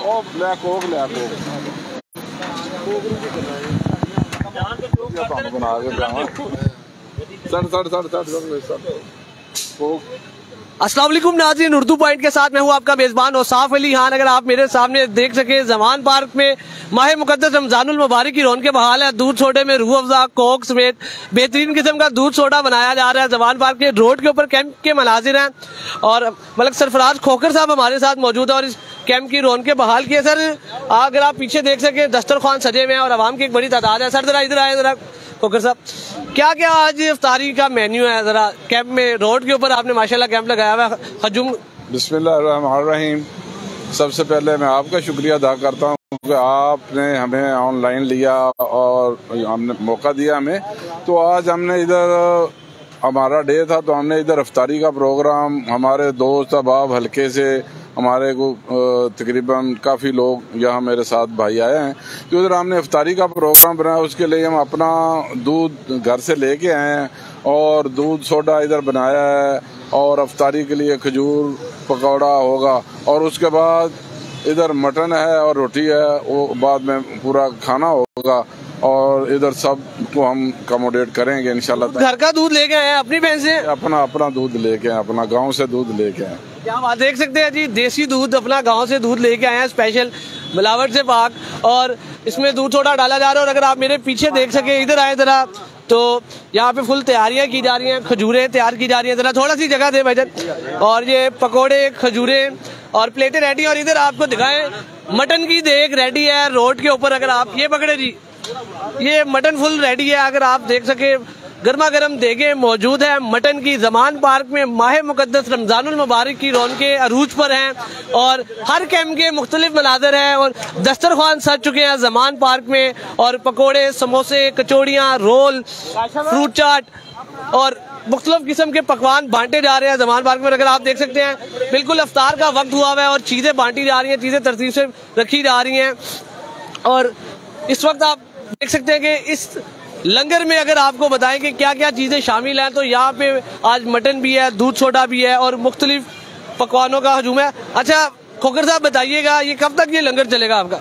अस्सलाम वालेकुम नाज़रीन, उर्दू पॉइंट के साथ मैं हूँ आपका मेज़बान औसाफ अली खान। अगर आप मेरे सामने देख सके, जमान पार्क में माह मुक़द्दस रमज़ानुल मुबारक की रौनक बहाल है। दूध सोडे में रूह अफ़ज़ा, कोक समेत बेहतरीन किस्म का दूध सोडा बनाया जा रहा है। जमान पार्क के रोड के ऊपर कैंप के मनाजिर हैं और मलक सरफराज खोखर साहब हमारे साथ मौजूद है और इस कैंप की रौनक बहाल की है। सर, अगर आप पीछे देख सके, दस्तरखान सजे हुए हैं और आवाम की एक बड़ी तादाद है। सर जरा इधर आए, जरा खोखर साहब, क्या क्या आज इफ्तारी का मेन्यू है? जरा कैंप में, रोड के ऊपर आपने माशाल्लाह कैंप लगाया हुआ है। हजूम बिस्मिल्लाहिर्रहमानिर्रहीम। सबसे पहले मैं आपका शुक्रिया अदा करता हूँ कि आपने हमें ऑनलाइन लिया और हमने मौका दिया हमें। तो आज हमने इधर, हमारा डे था तो हमने इधर इफ्तारी का प्रोग्राम, हमारे दोस्त अहबाब हल्के से हमारे को तकरीबन काफ़ी लोग यहाँ मेरे साथ भाई आए हैं, तो इधर हमने इफ्तारी का प्रोग्राम बनाया। उसके लिए हम अपना दूध घर से लेके आए हैं और दूध सोडा इधर बनाया है और इफ्तारी के लिए खजूर पकौड़ा होगा और उसके बाद इधर मटन है और रोटी है, वो बाद में पूरा खाना होगा और इधर सब को हम अकोमोडेट करेंगे इंशाल्लाह। घर का दूध लेके आए हैं अपनी भैंस से? अपना दूध लेके आए, अपना गांव से दूध लेके आए। क्या बात, देख सकते हैं जी, देसी दूध अपना गांव से दूध लेके आए हैं, स्पेशल मिलावट से पाक, और इसमें दूध थोड़ा डाला जा रहा है। और अगर आप मेरे पीछे देख सके, इधर आए जरा, तो यहाँ पे फुल तैयारियां की जा रही हैं, खजूरें तैयार की जा रही हैं। जरा थोड़ा सी जगह दे भाईजान। और ये पकोड़े, खजूरें और प्लेटें रेडी। और इधर आपको दिखाएं, मटन की देग रेडी है रोड के ऊपर। अगर आप ये पकड़े जी, ये मटन फुल रेडी है। अगर आप देख सके, गर्मा गर्म देगे मौजूद है मटन की। जमान पार्क में माह मुक़द्दस रमज़ानुल मुबारक की रौनकें अरूज पर हैं और हर कैंप के मुख्तलिफ मनाज़र हैं और दस्तरखान सज चुके हैं जमान पार्क में। और पकोड़े, समोसे, कचौड़ियाँ, रोल, फ्रूट चाट और मुख्तलिफ किस्म के पकवान बांटे जा रहे हैं जमान पार्क में। अगर आप देख सकते हैं, बिल्कुल इफ्तार का वक्त हुआ हुआ है और चीज़ें बांटी जा रही हैं, चीज़ें तरतीब से रखी जा रही हैं। और इस वक्त आप देख सकते हैं कि इस लंगर में अगर आपको बताएं कि क्या क्या चीजें शामिल हैं, तो यहाँ पे आज मटन भी है, दूध सोडा भी है और मुख्तलिफ पकवानों का हजूम है। अच्छा खोखर साहब बताइएगा, ये कब तक ये लंगर चलेगा आपका?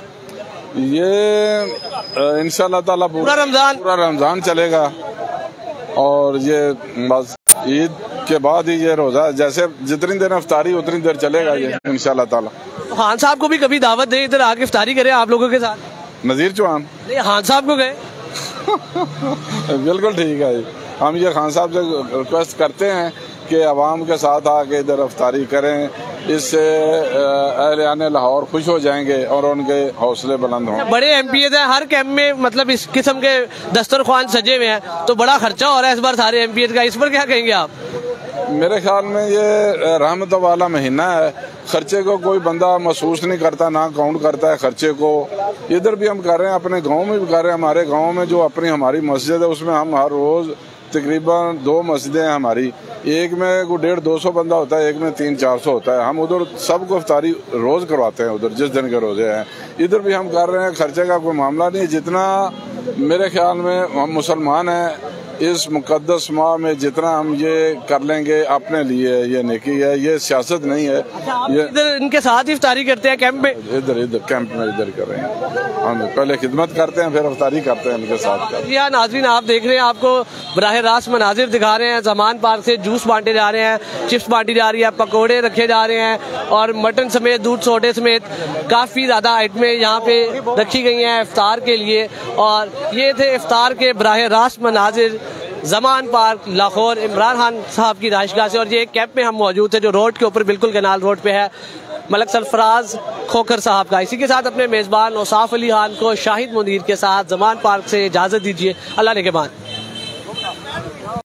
ये इंशाल्लाह ताला पूरा रमजान चलेगा और ये बस ईद के बाद ही ये रोजा, जैसे जितनी देर इफ्तारी उतनी देर चलेगा ये इंशाल्लाह ताला। खान साहब को भी कभी दावत दे, इधर आके इफ्तारी करें आप लोगों के साथ। नजीर चौहान नहीं, खान साहब को गए? बिल्कुल ठीक है, हम ये खान साहब से रिक्वेस्ट करते हैं कि आवाम के साथ आके इधर इफ्तारी करें, इससे अहले लाहौर खुश हो जाएंगे और उनके हौसले बुलंद होंगे। बड़े एमपीएस हैं हर कैंप में, मतलब इस किस्म के दस्तरखान सजे हुए हैं, तो बड़ा खर्चा हो रहा है इस बार सारे एमपीएस का, इस पर क्या कहेंगे आप? मेरे ख्याल में ये रहमत वाला महीना है, खर्चे को कोई बंदा महसूस नहीं करता, ना काउंट करता है खर्चे को। इधर भी हम कर रहे हैं, अपने गांव में भी कर रहे हैं। हमारे गांव में जो हमारी मस्जिद है, उसमें हम हर रोज तकरीबन 2 मस्जिदें हैं हमारी, एक में 150-200 बंदा होता है, एक में 300-400 होता है। हम उधर सबको इफ्तारी रोज करवाते हैं, उधर जिस दिन के रोजे हैं। इधर भी हम कर रहे हैं, खर्चे का कोई मामला नहीं। जितना मेरे ख्याल में हम मुसलमान हैं, इस मुकद्दस माह में जितना हम ये कर लेंगे अपने लिए, ये नेकी है, ये सियासत नहीं है। ये इधर इनके साथ ही इफ्तारी करते हैं कैंप में? इधर कैंप में इधर कर रहे हैं, हम पहले खिदमत करते हैं फिर इफ्तारी करते हैं इनके साथ। जी हाँ नाज़रीन, आप देख रहे हैं, आपको बराह रास्त मनाजिर दिखा रहे हैं। जमान पार्क से जूस बांटे जा रहे हैं, चिप्स बांटी जा रही है, पकौड़े रखे जा रहे हैं और मटन समेत, दूध सोडे समेत काफ़ी ज़्यादा आइटमें यहाँ पे रखी गई हैं इफ्तार के लिए। और ये थे इफ्तार के बराह रास्त मनाजिर जमान पार्क लाहौर, इमरान खान साहब की राइशगाह से। और ये एक कैंप में हम मौजूद थे जो रोड के ऊपर, बिल्कुल कनाल रोड पे है, मलक सरफराज खोखर साहब का। इसी के साथ अपने मेज़बान औसाफ अली खान को शाहिद मुनीर के साथ जमान पार्क से इजाज़त दीजिए। अल्लाह ने के बाद।